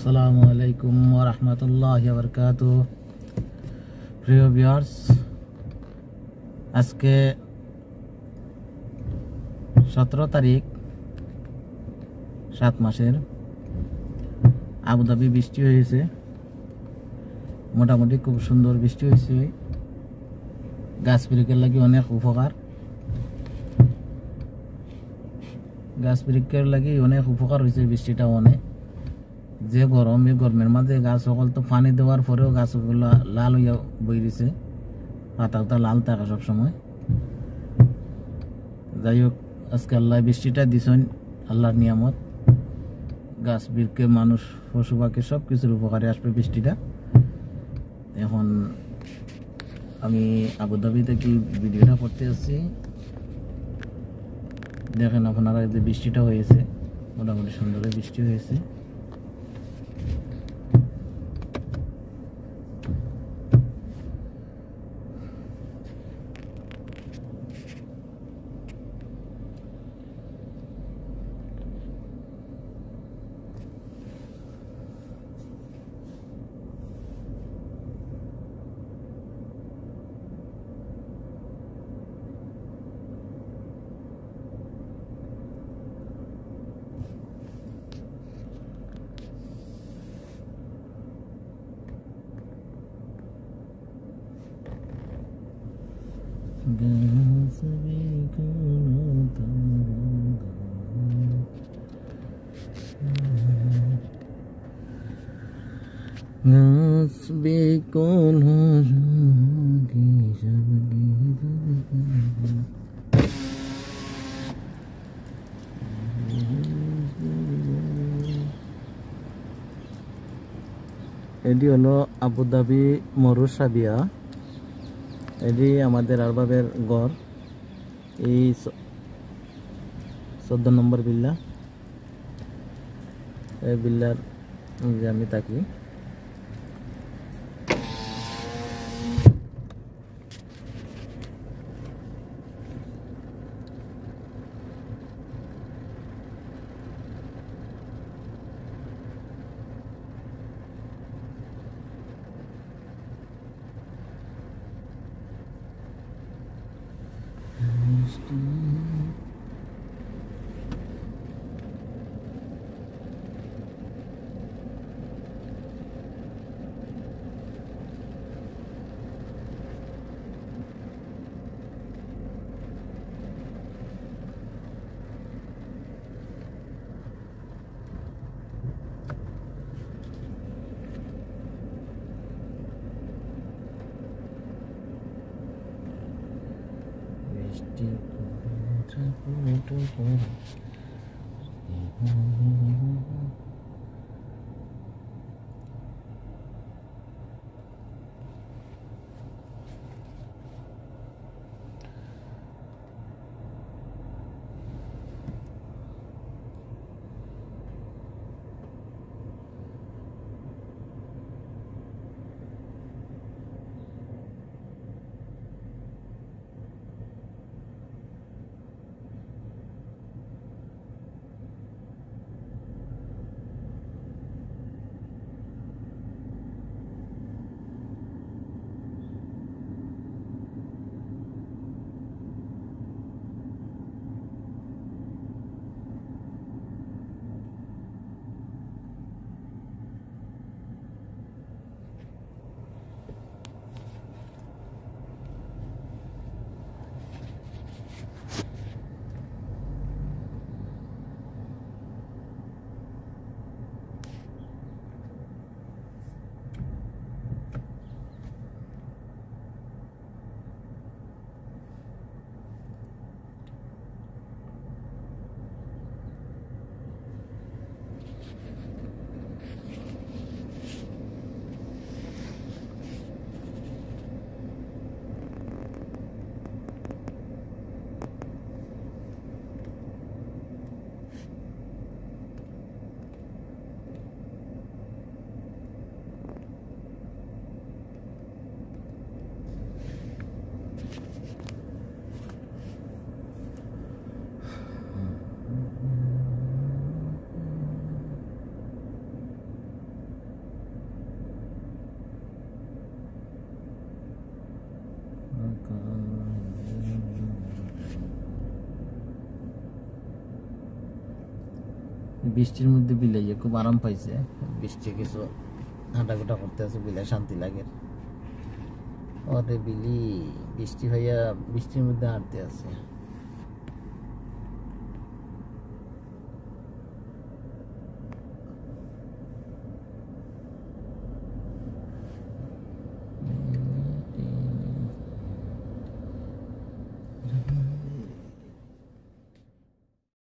আসসালামু আলাইকুম ওয়া রাহমাতুল্লাহি ওয়া বারাকাতুহু। প্রিয় ভিউয়ার্স, আজকে 17 তারিখ 7 মাসের আবুধাবি বৃষ্টি হয়েছে। মোটামুটি খুব সুন্দর বৃষ্টি হয়েছে। গাছ বৃক্ষের লাগি অনেক উপকার, গাছ বৃক্ষের লাগি অনেক উপকার হয়েছে বৃষ্টিটা। অনেক যে গরম, এই গরমের মাঝে গাছ সকল তো পানি দেওয়ার পরেও গাছগুলো লাল হইয়া বই দিছে, পাতা লাল থাকে সবসময়। যাই হোক, আজকে আল্লাহ বৃষ্টিটা দিছেন, আল্লাহর নিয়ামত। গাছ বৃক্ষে, মানুষ, পশু পাখি সব কিছুর উপকারে আসবে বৃষ্টিটা। এখন আমি আবুধাবি থেকে ভিডিওটা করতে আসছি। দেখেন আপনারা, যে বৃষ্টিটা হয়েছে, মোটামুটি সুন্দর বৃষ্টি হয়েছে। এটি হলো আবুধাবি মরুসাবিয়া। এটি আমাদের আরবাবের গড়। এই 14 নম্বর বিল্লা। এই বিল্লার যে আমি থাকি। বৃষ্টির মধ্যে বিলাইয়ে খুব আরাম পাইছে বৃষ্টি কিছু হাঁটাঘোটা করতে আছে বিলাই শান্তি লাগে ওরে বিলি বৃষ্টি ভাইয়া বৃষ্টির মধ্যে হাঁটতে আছে